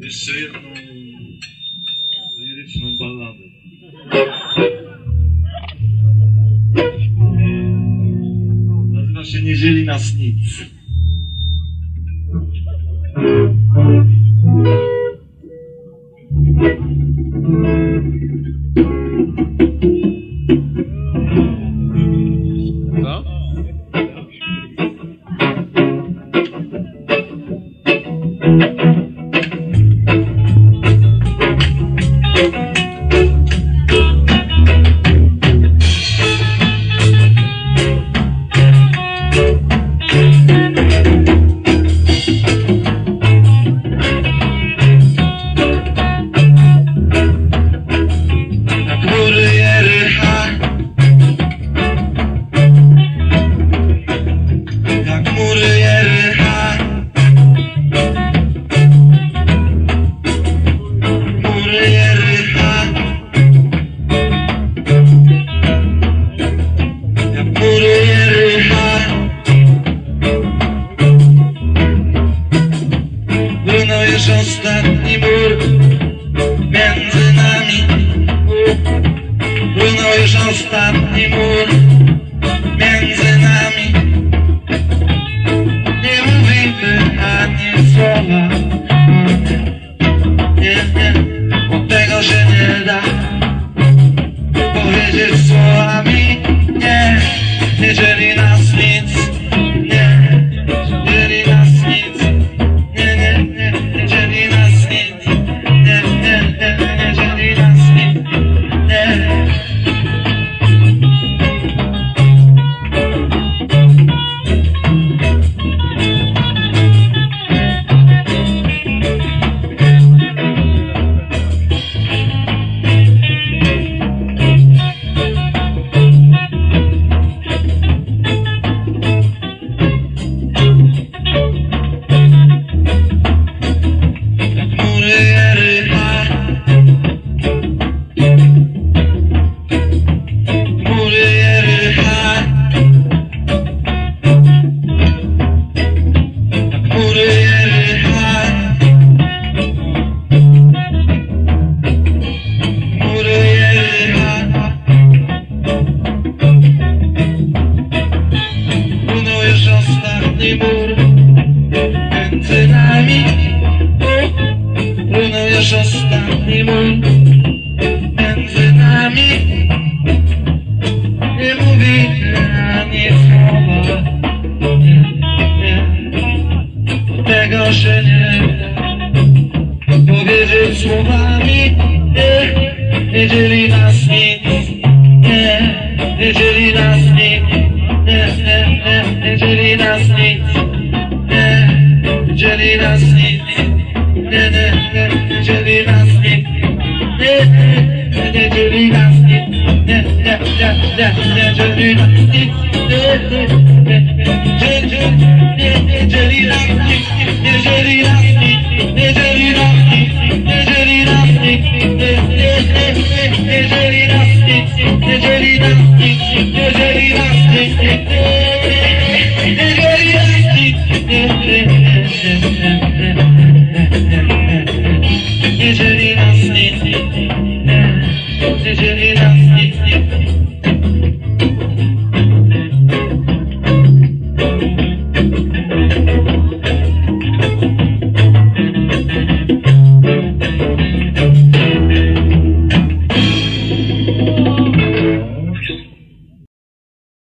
Jeszcze jedną liryczną balladę. Nazywa się Nie dzieli nas nic. Ostatni mur między nami. Runął już ostatni mur między nami. Nie mówimy ani słowa. Nie, nie, od tego się nie da powiedzieć słowami. Nie, nie dzieli nas nic. Nie, nie dzieli nas nic. Nie, nie, nie, nie dzieli nas nic. Nie, nie, nie, nie dzieli nas nic. Nie. Mur między nami. Runął już ostatni mur między nami. Nie mówimy ani słowa. Nie, nie, tego się nie da powiedzieć słowami. Nie, nie dzieli nas nic. Nie, nie dzieli nas nic. Nie, nie, nie, nie dzieli nas nic. Nie, nie dzieli nas nic. Nie, nie, nie, nie dzieli nas nic. Nie, nie, nie dzieli nas nic. Nie, nie, nie, nie, nie dzieli nas nic. Nie, nie, nie, nie dzieli nas nic. Nie dzieli nas